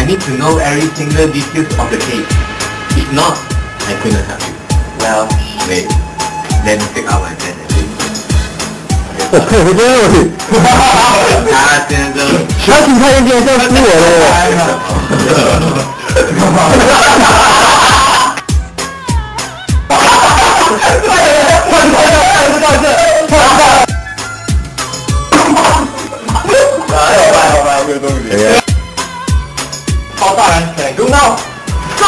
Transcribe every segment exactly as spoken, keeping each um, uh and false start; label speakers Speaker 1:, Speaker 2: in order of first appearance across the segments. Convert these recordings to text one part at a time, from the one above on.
Speaker 1: need to know every single details of the case. If not, I couldn't help you. Well, wait. Let me take out my pen and read.
Speaker 2: 我靠，我真的我去！
Speaker 1: 他先生，
Speaker 2: 他挺太认真，笑死我了！
Speaker 1: 包大人请公道。走。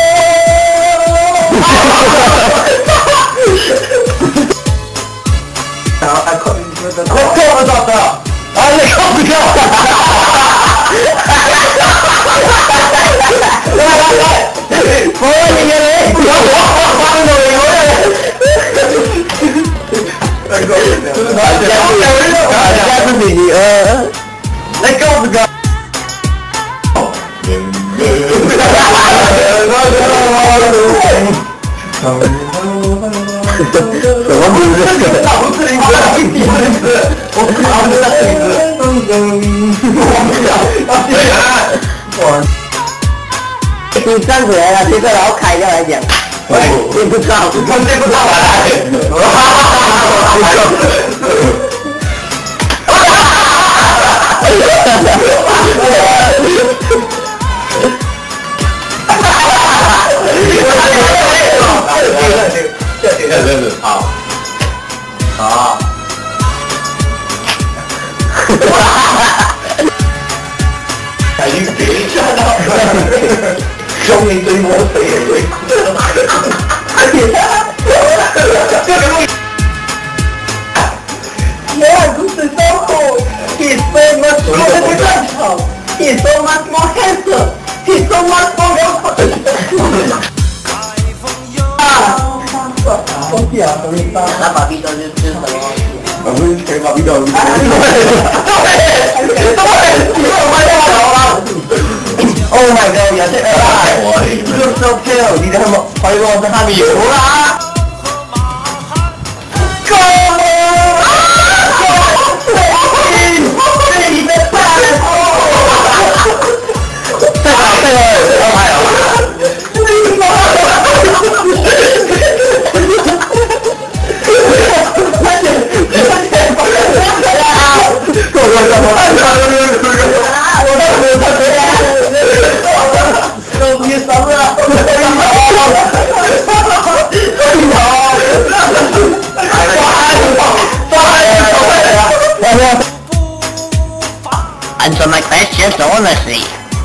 Speaker 1: 然后还靠你说的，我靠不到的，啊你靠不掉。来来来，我问你个人，我帮到你我。来个，下次你呃，来告诉个。什么名字？我不是你的名字，我不是你的名字。我，你站起来了，现在然后开掉来讲。我不知道，我这不知道来。这这这这这好，好。哎，你别笑了，终于对我死也这个东西。Yeah, this is so cool. He's so much more professional. He's so much more handsome. He's so much more beautiful. 东西啊，东西拿把臂刀就就是什么东西？我们可以把臂刀。对，对，你看我发现了吗 ？Oh my god， 你这哎，你这 so pale， 你看我怀疑我是哈密油啦。Go！ 这里面太多。再来，再来，安排了。Answer my questions honestly.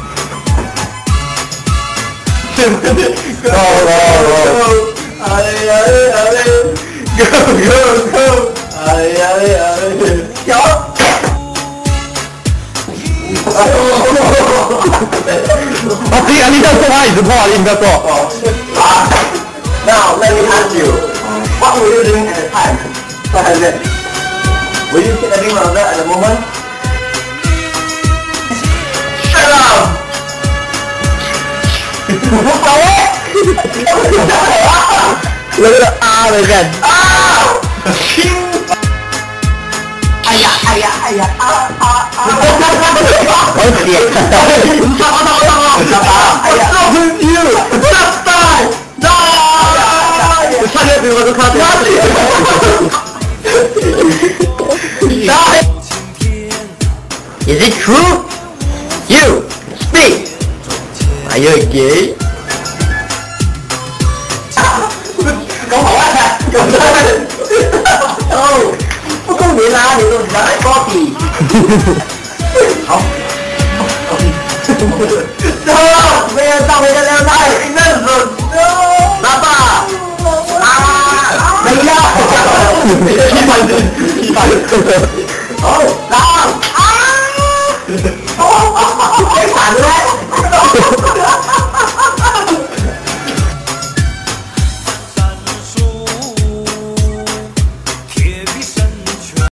Speaker 1: Go, go, go. Allez, allez, allez. Go, go, go. Allez, allez, allez. Go. Ah, si, anh đi đâu không ai giúp họ đi đâu có. Now, let me ask you, what were you doing at the time? What is it? Were you sitting around there at the moment? Shut up! 走啊！那个啊的人啊！亲！哎呀哎呀哎呀啊啊啊！我天！你干嘛干嘛干嘛？哎呀！我生气了！大大大！我差点被我都看掉了。Is it true? You speak. Are you gay? 搞好啊！搞好啊！哦，不公平啊！你都拿来包庇。好。走，没人到没人聊天，认识。拿吧。啊！没要。一百人，一百人。好，拿。啊！哦，太惨了。